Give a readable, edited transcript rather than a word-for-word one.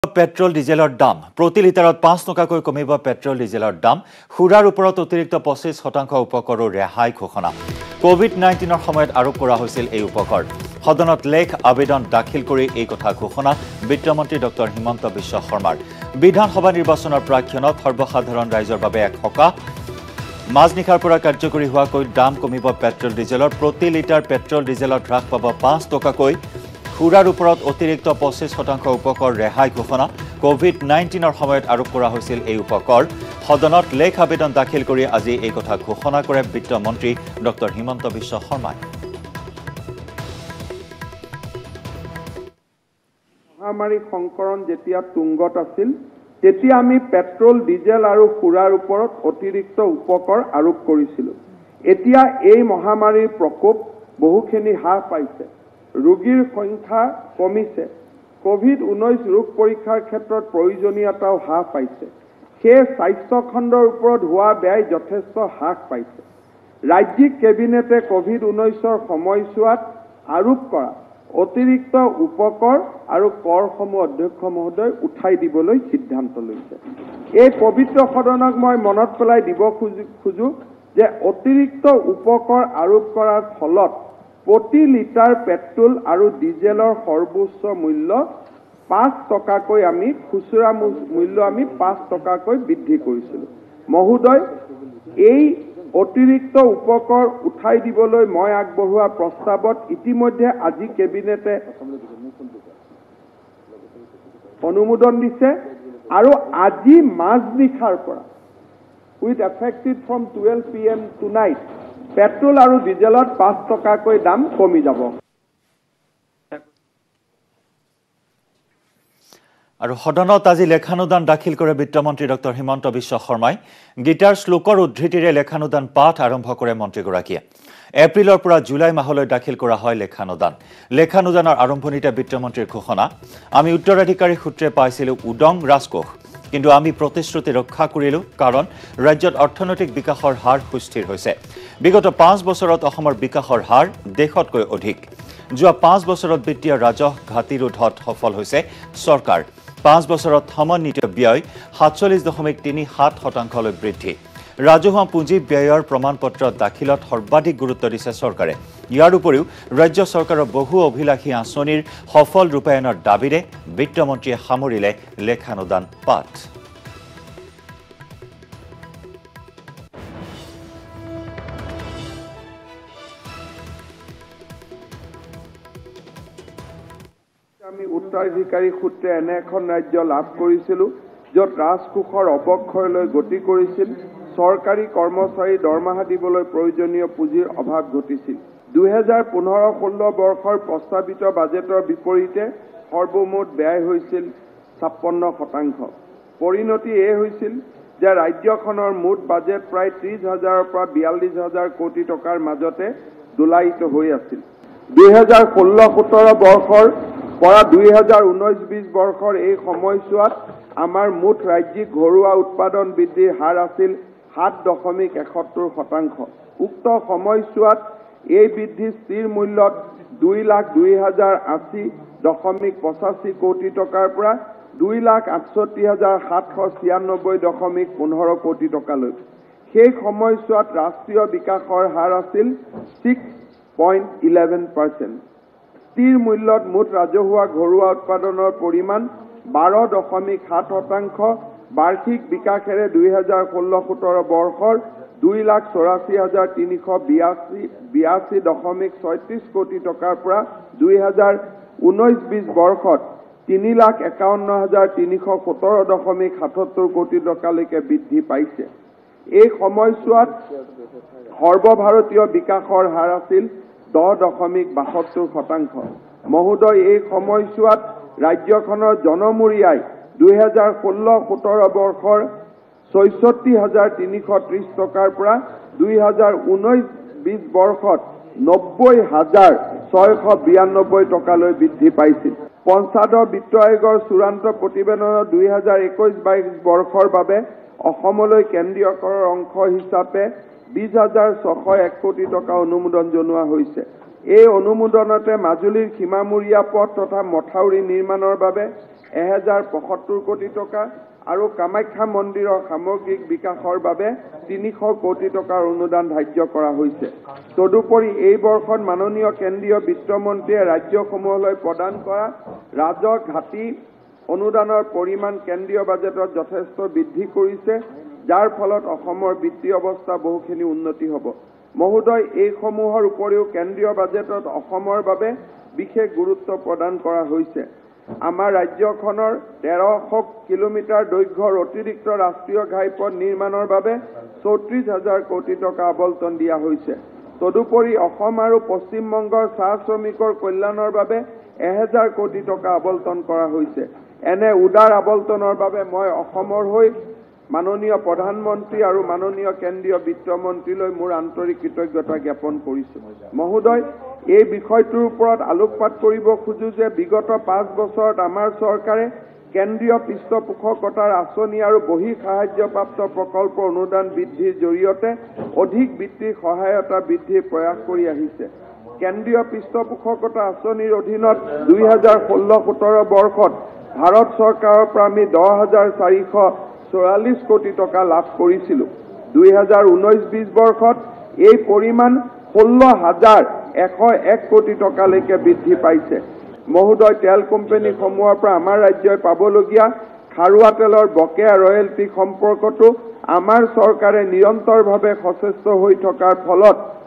Petrol ডিজেলৰ দাম প্ৰতি লিটাৰত 5 টকাকৈ কমিব পেট্ৰল ডিজেলৰ দাম খুৰাৰ ওপৰত অতিৰিক্ত 25% উপকৰৰ ৰেহাই ঘোষণা কোভিড-19ৰ সময়ত আৰোপ কৰা হৈছিল এই উপকৰ সদনত লেখ আবেদন দাখিল কৰি এই কথা ঘোষণা বিত্তমন্ত্ৰী ডক্টৰ হিমন্ত বিশ্ব শৰ্মাৰ বিধানসভা নিৰ্বাচনৰ প্ৰাক্ষণত সৰ্বসাধাৰণ ৰাইজৰ বাবে এক হকা মাজনিখাৰ পৰা কাৰ্যকৰী হোৱাকৈ দাম কমিব পেট্ৰল ডিজেলৰ প্ৰতি লিটাৰ পেট্ৰল ডিজেলত হ্ৰাস পাব 5 টকাকৈ খুৰাৰ ওপৰত অতিৰিক্ত 25% উপকৰ ৰেহাই ঘোষণা কোভিড-19ৰ সময়ত আৰোপ কৰা হৈছিল এই উপকৰ সদনত লেখ আবেদন দাখিল কৰি আজি এই কথা ঘোষণা কৰে বিত্তমন্ত্ৰী ডক্টৰ হিমন্ত বিশ্ব শৰ্মাই মহামাৰী সংকৰণ যেতিয়া তুংগত আছিল তেতিয়া আমি পেট্ৰল ডিজেল আৰু খুৰাৰ ওপৰত অতিৰিক্ত উপকৰ আৰোপ কৰিছিলোঁ এতিয়া এই মহামাৰীৰ প্ৰকোপ বহুখিনি হ্ৰাস পাইছে ৰোগীৰ সংখ্যা কমিছে কোভিড-19 ৰোগ পৰীক্ষাৰ ক্ষেত্ৰত প্ৰয়োজনীয়তাও হ্ৰাস পাইছে সেই স্বাস্থ্য খণ্ডৰ ওপৰত হোৱা ব্যয় যথেষ্ট হ্ৰাস পাইছে ৰাজ্যিক কেবিনেটে কোভিড-19ৰ সময়ছোৱাত আৰোপ কৰা অতিৰিক্ত উপকৰ আৰু কৰসমূহ অধ্যক্ষ মহোদয় উঠাই দিবলৈ সিদ্ধান্ত লৈছে এই পবিত্ৰ সদনক মই মনত পেলাই দিব খুজো যে অতিৰিক্ত উপকৰ আৰোপ কৰাৰ ফলত প্ৰতি লিটাৰ পেট্ৰল আৰু ডিজেলৰ সৰ্বোচ্চ মূল্য 5 টকাকৈ আমি খুচুৰা মূল্য আমি 5 টকাকৈ বৃদ্ধি কৰিছিলোঁ মহোদয় এই অতিৰিক্ত উপকৰ উঠাই দিবলৈ মই আগবঢ়োৱা প্ৰস্তাৱত ইতিমধ্যে আজি কেবিনেটে অনুমোদন দিছে আৰু আজি মাজনিখাৰ পৰা with effective from 12 PM tonight petrol আৰু ডিজেলত 5 টকাকৈ দাম কমি যাব আৰু সদনত আজি লেখানুদান দাখিল কৰে বিত্তমন্ত্ৰী ডক্টৰ হিমন্ত বিশ্ব শৰ্মাই গীতাৰ শ্লোকৰ উদ্ধৃতিৰে লেখানুদান পাঠ আৰম্ভ কৰে মন্ত্ৰীগৰাকীয়ে এপ্ৰিলৰ পৰা জুলাই মাহলৈ দাখিল কৰা হয় লেখানুদানৰ আৰম্ভণিতে বিত্তমন্ত্ৰীৰ ঘোষণা আমি উত্তৰাধিকাৰী সূত্ৰে পাইছিলোঁ উদং ৰাজকোষ কিন্তু আমি প্ৰতিশ্ৰুতি ৰক্ষা কৰিলোঁ কাৰণ ৰাজ্যত অৰ্থনৈতিক বিকাশৰ হাৰ সুস্থিৰ হৈছে বিগত 5 বছৰত অসমৰ বিকাশৰ হাৰ দেশতকৈ অধিক যোৱা 5 বছৰত বিত্তীয় ৰাজহ ঘাটি ৰোধত সফল হৈছে চৰকাৰ 5 বছৰত সমন্বিত ব্যয় 47.37% বৃদ্ধি ৰাজহুৱা পুঁজি ব্যয়ৰ প্ৰমাণপত্ৰ দাখিলত সৰ্বাধিক গুৰুত্ব দিছে চৰকাৰে ইয়াৰ উপৰিও ৰাজ্য চৰকাৰৰ বহু অভিলাষী আঁচনিৰ সফল ৰূপায়ণৰ দাবীৰে বিত্তমন্ত্ৰীয়ে সামৰিলে লেখানুদান পাঠ আমি উত্তৰাধিকাৰী সূত্ৰে এনে এখন ৰাজ্য লাভ কৰিছিলোঁ য'ত ৰাজকোষৰ অৱক্ষয়লৈ গতি কৰিছিল চৰকাৰী কৰ্মচাৰী দৰমহা দিবলৈ প্ৰয়োজনীয় পুঁজিৰ অভাৱ ঘটিছিল 2015-16 বৰ্ষৰ প্ৰস্তাৱিত বাজেটৰ বিপৰীতে সৰ্বমুঠ ব্যয় হৈছিল 56%। পৰিণতি এই হৈছিল যে ৰাজ্যখনৰ মুঠ বাজেট প্ৰায় 30,000ৰ পৰা 42,000 কোটি টকাৰ মাজতে দোলায়িত হৈ আছিল 2016-17 বৰ্ষৰ পৰা 2019-20 বৰ্ষৰ এই সময়ছোৱাত আমাৰ মুঠ ৰাজ্যিক ঘৰুৱা উৎপাদন বৃদ্ধিৰ হাৰ আছিল 7.71%। উক্ত সময়ছোৱাত এই বৃদ্ধি স্থিৰ মূল্যত 2,02,080.85 কোটি টকাৰ পৰা 2,68,796.15 কোটি টকালৈ সেই সময়ছোৱাত ৰাষ্ট্ৰীয় বিকাশৰ হাৰ আছিল 6.11%। স্থিৰ মূল্যত মুঠ ৰাজহুৱা ঘৰুৱা উৎপাদনৰ পৰিমাণ 12.7%। বাৰ্ষিক বিকাশেৰে 2016-17 বৰ্ষৰ 2,84,382.36 কোটি টকাৰ পৰা 2019-20 বৰ্ষত 3,51,317.77 কোটি টকালৈকে বৃদ্ধি পাইছে এই সময়ছোৱাত সৰ্বভাৰতীয় বিকাশৰ হাৰ আছিল 10.72%। মহোদয় এই সময়ছোৱাত ৰাজ্যখনৰ জনমূৰি আয় 2016-17 বৰ্ষৰ 66,330 টকাৰ পৰা 2019-20 বৰ্ষত 90,692 টকালৈ বৃদ্ধি পাইছিল পঞ্চায়তৰ বিত্ত আয়োগৰ চূড়ান্ত প্ৰতিবেদনত 2021-22 বৰ্ষৰ বাবে অসমলৈ কেন্দ্ৰীয় কৰৰ অংশ হিচাপে 20,601 কোটি টকা অনুমোদন জনোৱা হৈছে এই অনুমোদনতে মাজুলীৰ সীমামূৰীয়া পথ তথা মথাউৰি নিৰ্মাণৰ বাবে 1075 কোটি টকা আৰু কামাখ্যা মন্দিৰৰ সামগ্ৰিক বিকাশৰ বাবে 300 কোটি টকাৰ অনুদান ধাৰ্য কৰা হৈছে। তদুপৰি এই বৰ্ষত মাননীয় কেন্দ্ৰীয় বিত্তমন্ত্ৰীয়ে ৰাজ্যসমূহলৈ প্ৰদান কৰা ৰাজহ ঘাটি অনুদানৰ পৰিমাণ কেন্দ্ৰীয় বাজেটত যথেষ্ট বৃদ্ধি কৰিছে, যাৰ ফলত অসমৰ বিত্তীয় অৱস্থা বহুখিনি উন্নতি হ'ব। মহোদয়, এইসমূহৰ উপৰিও কেন্দ্ৰীয় বাজেটত অসমৰ বাবে বিশেষ গুৰুত্ব প্ৰদান কৰা হৈছে। আমাৰ ৰাজ্যখনৰ 1300 কিলোমিটাৰ দৈৰ্ঘ্যৰ অতিৰিক্ত ৰাষ্ট্ৰীয় ঘাইপথ নিৰ্মাণৰ বাবে 34,000 কোটি টকা আবণ্টন দিয়া হৈছে। তদুপৰি অসম আৰু পশ্চিমবংগৰ চাহ শ্ৰমিকৰ কল্যাণৰ বাবে 1000 কোটি টকা আবণ্টন কৰা হৈছে। এনে উদাৰ আবণ্টনৰ বাবে মই অসমৰ হৈ মাননীয় প্ৰধানমন্ত্ৰী আৰু মাননীয় কেন্দ্ৰীয় বিত্তমন্ত্ৰীলৈ মোৰ আন্তৰিক কৃতজ্ঞতা জ্ঞাপন কৰিছোঁ। মহোদয়, এই বিষয়টোৰ ওপৰত আলোকপাত কৰিব খোজো যে বিগত 5 বছৰত আমাৰ চৰকাৰে কেন্দ্ৰীয় পৃষ্ঠপোষকতাৰ আঁচনি আৰু বহি সাহায্যপ্ৰাপ্ত প্ৰকল্পৰ অনুদান বৃদ্ধিৰ জৰিয়তে অধিক বৃত্তিৰ সহায়তা বৃদ্ধিৰ প্ৰয়াস কৰি আহিছে। কেন্দ্ৰীয় পৃষ্ঠপোষকতা আঁচনিৰ অধীনত 2016-17 বৰ্ষত ভাৰত চৰকাৰৰ পৰা আমি 10,444 কোটি টকা লাভ কৰিছিলোঁ। 2019-20 বৰ্ষত এই পৰিমাণ 16,101 কোটি টকালৈকে বৃদ্ধি পাইছে। মহোদয়, তেল কোম্পানীসমূহৰ পৰা আমাৰ ৰাজ্যই পাবলগীয়া খাৰুৱা তেলৰ বকেয়া ৰয়েলটি সম্পৰ্কতো আমাৰ চৰকাৰে নিৰন্তৰভাৱে সচেষ্ট হৈ থকাৰ ফলত